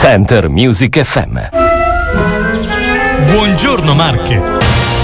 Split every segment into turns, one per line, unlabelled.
Center Music FM.
Buongiorno Marche.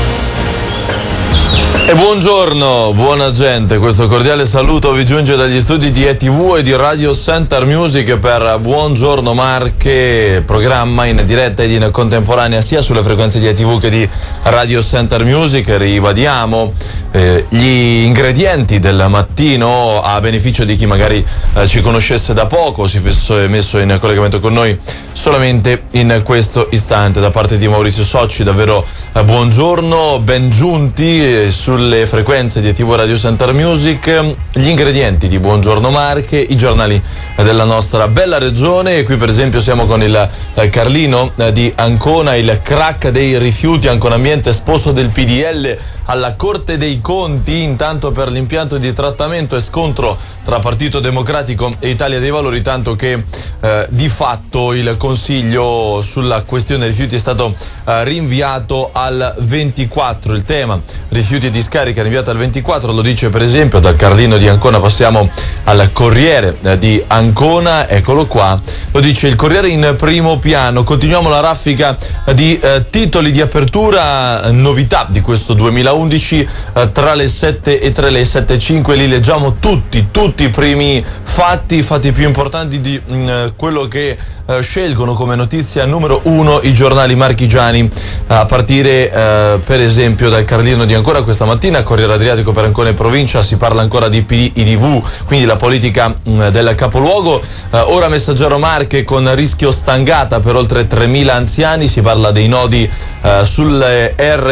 E buongiorno, buona gente, questo cordiale saluto vi giunge dagli studi di ETV e di Radio Center Music per Buongiorno Marche, programma in diretta ed in contemporanea sia sulle frequenze di ETV che di Radio Center Music. Ribadiamo gli ingredienti del mattino a beneficio di chi magari ci conoscesse da poco, si fosse messo in collegamento con noi solamente in questo istante. Da parte di Maurizio Socci davvero buongiorno, ben giunti sulle frequenze di ETV Radio Center Music, gli ingredienti di Buongiorno Marche, i giornali della nostra bella regione. E qui per esempio siamo con il Carlino di Ancona, il crack dei rifiuti, Ancona Ambiente esposto del PDL alla Corte dei Conti, intanto per l'impianto di trattamento e scontro tra Partito Democratico e Italia dei Valori, tanto che di fatto il Consiglio sulla questione rifiuti è stato rinviato al 24. Il tema rifiuti e discarica rinviato al 24 lo dice per esempio dal Carlino di Ancona. Passiamo al Corriere di Ancona, eccolo qua, lo dice il Corriere in primo piano. Continuiamo la raffica di titoli di apertura, novità di questo 2011, tra le 7 e le 7.05 li leggiamo tutti i primi fatti più importanti di quello che scelgono come notizia numero 1 i giornali marchigiani, a partire per esempio dal Carlino di Ancona questa mattina, Corriere Adriatico per Ancona e provincia, si parla ancora di PIDV, quindi la politica del capoluogo. Ora Messaggero Marche con rischio stangata per oltre 3.000 anziani, si parla dei nodi sulle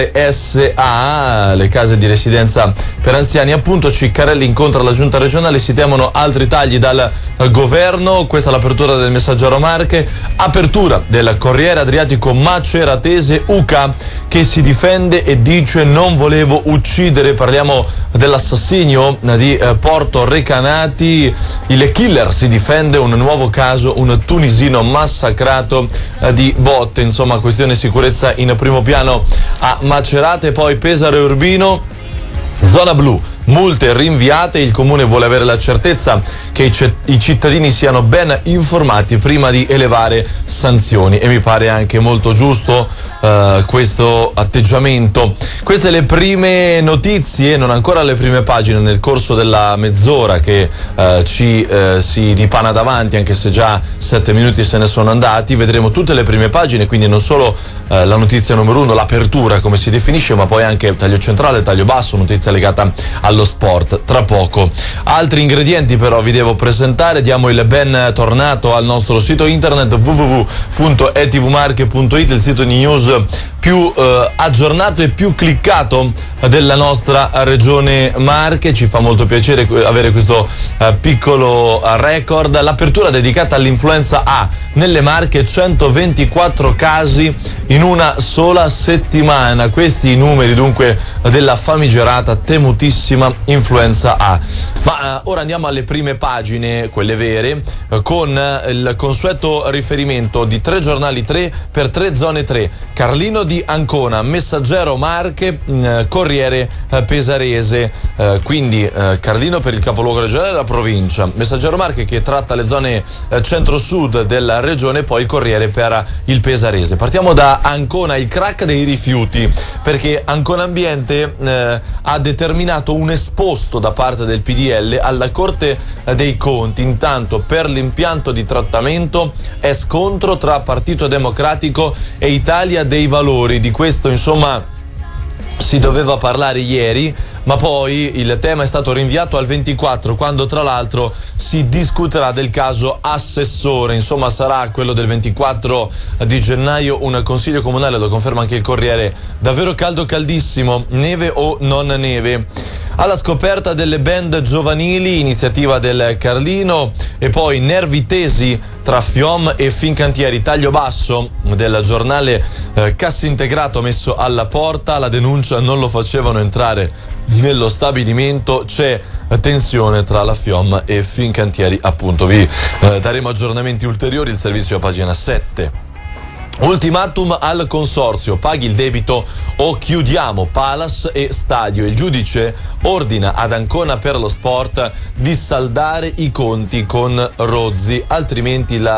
RSA, le case di residenza per anziani appunto. Ciccarelli incontra la giunta regionale, si temono altri tagli dal governo, questa è l'apertura del Messaggero Marche. Apertura del Corriere Adriatico Maceratese, UCA che si difende e dice non volevo uccidere. Parliamo dell'assassinio di Porto Recanati, il killer si difende, un nuovo caso, un tunisino massacrato di botte, insomma questione sicurezza in primo piano a Macerate. Poi Pesaro e Urbino, zona blu, multe rinviate, il comune vuole avere la certezza che i cittadini siano ben informati prima di elevare sanzioni e mi pare anche molto giusto questo atteggiamento. Queste le prime notizie, non ancora le prime pagine, nel corso della mezz'ora che si dipana davanti, anche se già 7 minuti se ne sono andati. Vedremo tutte le prime pagine, quindi non solo la notizia numero 1, l'apertura come si definisce, ma poi anche il taglio centrale, il taglio basso, notizia legata allo sport tra poco. Altri ingredienti però vi devo presentare. Diamo il ben tornato al nostro sito internet www.etvmarche.it, il sito di news più aggiornato e più cliccato della nostra regione Marche. Ci fa molto piacere avere questo piccolo record. L'apertura dedicata all'influenza A nelle Marche, 124 casi in una sola settimana. Questi i numeri dunque della famigerata, temutissima influenza A. Ma ora andiamo alle prime pagine, quelle vere, con il consueto riferimento di 3 giornali 3 per 3 zone 3. Carlino di Ancona, Messaggero Marche, Corriere Pesarese, quindi Carlino per il capoluogo regionale della provincia, Messaggero Marche che tratta le zone centro-sud della regione, poi il Corriere per il Pesarese. Partiamo da Ancona, il crack dei rifiuti, perché Ancona Ambiente ha determinato un esposto da parte del PDL alla Corte dei Conti. Intanto per l'impianto di trattamento è scontro tra Partito Democratico e Italia dei Valori. Di questo insomma si doveva parlare ieri, ma poi il tema è stato rinviato al 24, quando tra l'altro si discuterà del caso assessore. Insomma sarà quello del 24 di gennaio un consiglio comunale, lo conferma anche il Corriere, davvero caldo, caldissimo, neve o non neve. Alla scoperta delle band giovanili, iniziativa del Carlino, e poi nervi tesi tra FIOM e Fincantieri, taglio basso del giornale Cassintegrato messo alla porta, la denuncia non lo facevano entrare nello stabilimento, c'è tensione tra la FIOM e Fincantieri, appunto. Vi daremo aggiornamenti ulteriori, il servizio a pagina 7. Ultimatum al consorzio, paghi il debito o chiudiamo Palace e stadio. Il giudice ordina ad Ancona per lo sport di saldare i conti con Rozzi, altrimenti la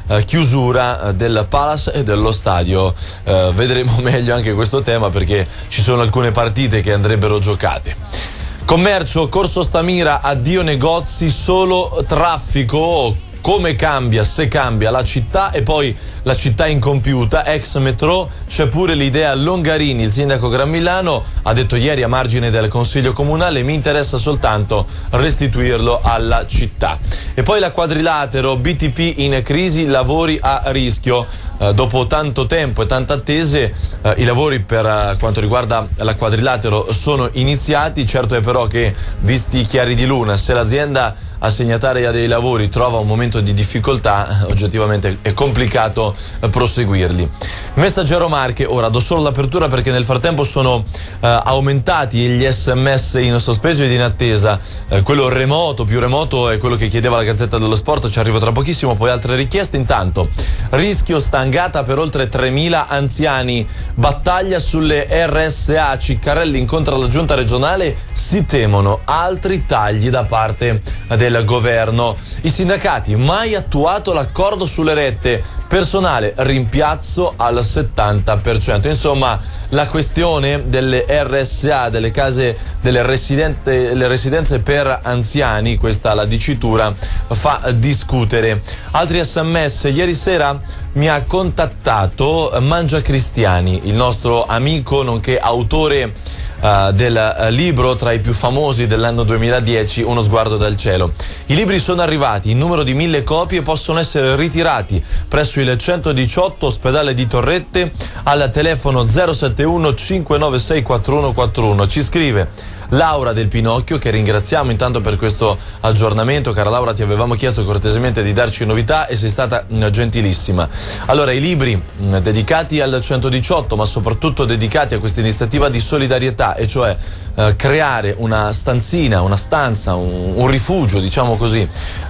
chiusura del Palace e dello stadio. Vedremo meglio anche questo tema, perché ci sono alcune partite che andrebbero giocate. Commercio, Corso Stamira, addio negozi, solo traffico. Come cambia, se cambia la città, e poi la città incompiuta, ex metro. C'è pure l'idea Longarini, il sindaco Gran Milano ha detto ieri a margine del consiglio comunale: mi interessa soltanto restituirlo alla città. E poi la Quadrilatero, BTP in crisi, lavori a rischio. Dopo tanto tempo e tante attese, i lavori per quanto riguarda la Quadrilatero sono iniziati. Certo è però che, visti i chiari di luna, se l'azienda assegnataria dei lavori trova un momento di difficoltà, oggettivamente è complicato proseguirli. Messaggero Marche, ora do solo l'apertura perché nel frattempo sono aumentati gli SMS in sospeso ed in attesa. Quello remoto, più remoto, è quello che chiedeva la Gazzetta dello Sport, ci arrivo tra pochissimo. Poi altre richieste. Intanto, rischio stangata per oltre 3.000 anziani, battaglia sulle RSA, Ciccarelli incontra la giunta regionale, si temono altri tagli da parte del governo. I sindacati, mai attuato l'accordo sulle rette, personale rimpiazzo al 70%. Insomma, la questione delle RSA, delle case, le residenze per anziani, questa la dicitura, fa discutere. Altri SMS. Ieri sera mi ha contattato Mangia Cristiani, il nostro amico nonché autore del libro tra i più famosi dell'anno 2010, Uno sguardo dal cielo. I libri sono arrivati in numero di 1.000 copie e possono essere ritirati presso il 118 ospedale di Torrette al telefono 071 596 4141. Ci scrive Laura del Pinocchio, che ringraziamo intanto per questo aggiornamento. Cara Laura, ti avevamo chiesto cortesemente di darci novità e sei stata gentilissima. Allora, i libri dedicati al 118, ma soprattutto dedicati a questa iniziativa di solidarietà, e cioè creare una stanzina, una stanza, un rifugio, diciamo così,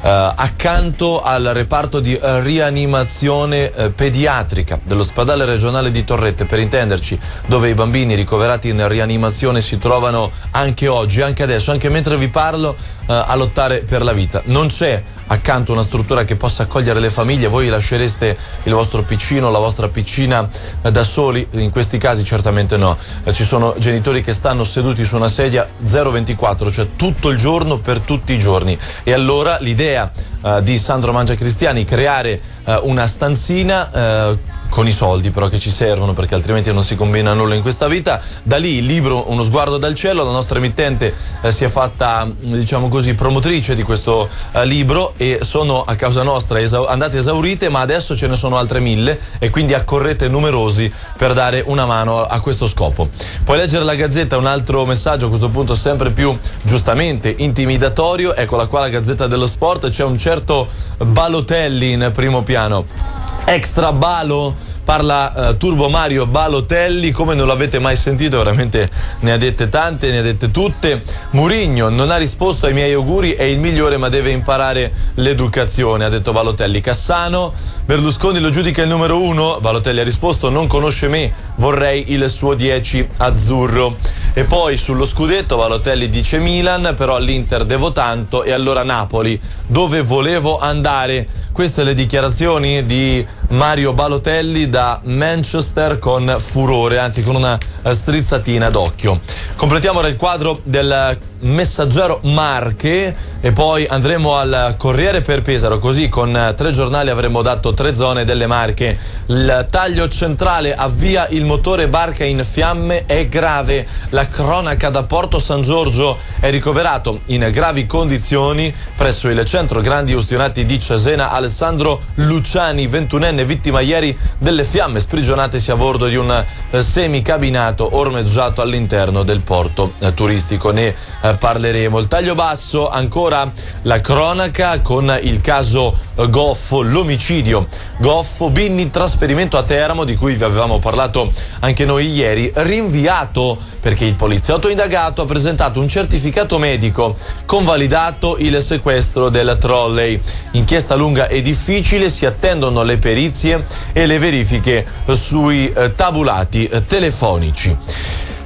accanto al reparto di rianimazione pediatrica dell'ospedale regionale di Torrette, per intenderci, dove i bambini ricoverati in rianimazione si trovano anche oggi, anche adesso, anche mentre vi parlo, a lottare per la vita. Non c'è accanto una struttura che possa accogliere le famiglie. Voi lascereste il vostro piccino, la vostra piccina da soli? In questi casi certamente no. Ci sono genitori che stanno seduti su una sedia 024, cioè tutto il giorno per tutti i giorni. E allora l'idea di Sandro Mangia Cristiani, creare una stanzina con i soldi però che ci servono, perché altrimenti non si combina nulla in questa vita. Da lì il libro Uno sguardo dal cielo. La nostra emittente si è fatta, diciamo così, promotrice di questo libro, e sono a causa nostra andate esaurite, ma adesso ce ne sono altre 1.000 e quindi accorrete numerosi per dare una mano a questo scopo. Puoi leggere la Gazzetta, un altro messaggio a questo punto sempre più giustamente intimidatorio. Eccola qua la Gazzetta dello Sport. C'è un certo Balotelli in primo piano. Extra Balo, parla Turbo Mario Balotelli, come non l'avete mai sentito, veramente ne ha dette tante, ne ha dette tutte. Mourinho non ha risposto ai miei auguri, è il migliore ma deve imparare l'educazione, ha detto Balotelli. Cassano, Berlusconi lo giudica il numero 1, Balotelli ha risposto non conosce me, vorrei il suo 10 azzurro. E poi sullo scudetto Balotelli dice Milan, però all'Inter devo tanto, e allora Napoli, dove volevo andare. Queste le dichiarazioni di Mario Balotelli da Manchester, con furore, anzi con una strizzatina d'occhio. Completiamo ora il quadro del Messaggero Marche e poi andremo al Corriere per Pesaro, così con 3 giornali avremo dato 3 zone delle Marche. Il taglio centrale, avvia il motore barca in fiamme, è grave. La cronaca da Porto San Giorgio, è ricoverato in gravi condizioni presso il centro grandi ustionati di Cesena Alessandro Luciani, 21enne, vittima ieri delle fiamme sprigionatesi a bordo di un semicabinato ormeggiato all'interno del porto turistico. Ne parleremo. Il taglio basso, ancora la cronaca con il caso Goffo, l'omicidio Goffo, Binni, trasferimento a Teramo, di cui vi avevamo parlato anche noi ieri, rinviato perché il poliziotto indagato ha presentato un certificato medico, convalidato il sequestro del trolley. Inchiesta lunga e difficile, si attendono le perizie e le verifiche sui tabulati telefonici.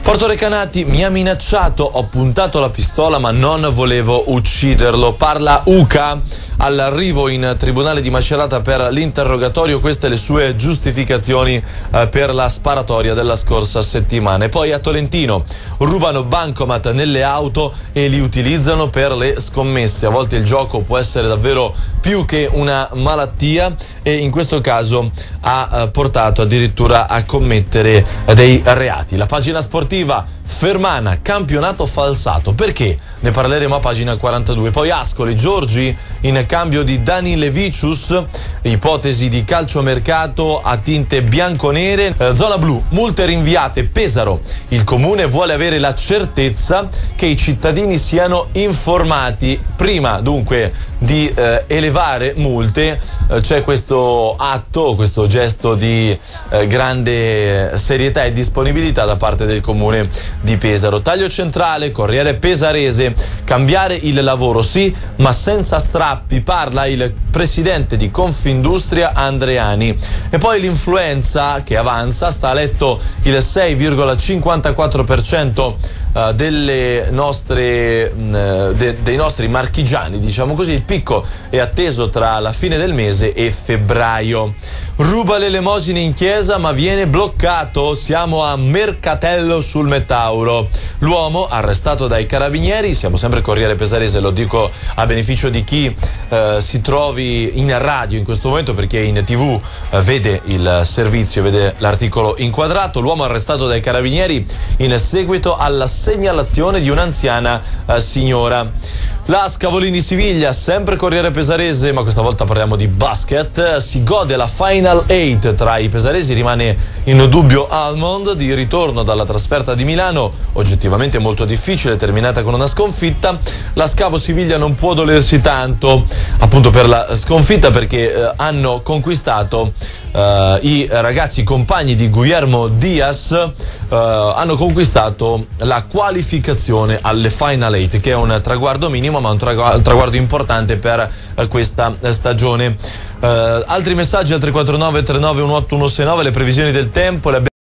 Porto Recanati: mi ha minacciato, ho puntato la pistola ma non volevo ucciderlo. Parla Uca all'arrivo in tribunale di Macerata per l'interrogatorio. Queste le sue giustificazioni per la sparatoria della scorsa settimana. E poi a Tolentino: rubano bancomat nelle auto e li utilizzano per le scommesse. A volte il gioco può essere davvero più che una malattia e in questo caso ha portato addirittura a commettere dei reati. La pagina sportiva: Fermana, campionato falsato. Perché? Ne parleremo a pagina 42. Poi Ascoli: Giorgi in cambio di Dani Levicius, ipotesi di calciomercato a tinte bianconere. Zona blu: multe rinviate. Pesaro: il comune vuole avere la certezza che i cittadini siano informati prima dunque di elevare multe. C'è questo atto, questo gesto di grande serietà e disponibilità da parte del comune di Pesaro. Taglio centrale: Corriere Pesarese: cambiare il lavoro sì, ma senza strappi, parla il presidente di Confindustria Andreani. E poi l'influenza che avanza: sta a letto il 6,54% dei nostri marchigiani, diciamo così. Il picco è atteso tra la fine del mese e febbraio. Ruba l'elemosina in chiesa ma viene bloccato. Siamo a Mercatello sul Metauro. L'uomo arrestato dai carabinieri. Siamo sempre Corriere Pesarese, lo dico a beneficio di chi si trovi in radio in questo momento, perché in TV vede il servizio, vede l'articolo inquadrato. L'uomo arrestato dai carabinieri in seguito alla segnalazione di un'anziana signora. La Scavolini Siviglia, sempre Corriere Pesarese, ma questa volta parliamo di basket. Si gode la Final 8 tra i pesaresi, rimane in dubbio Almond, di ritorno dalla trasferta di Milano, oggettivamente molto difficile, terminata con una sconfitta. La Scavo Siviglia non può dolersi tanto appunto per la sconfitta, perché hanno conquistato i ragazzi compagni di Guillermo Diaz, hanno conquistato la qualificazione alle Final 8, che è un traguardo minimo ma un traguardo importante per questa stagione. Altri messaggi al 349 39 18 169, le previsioni del tempo, le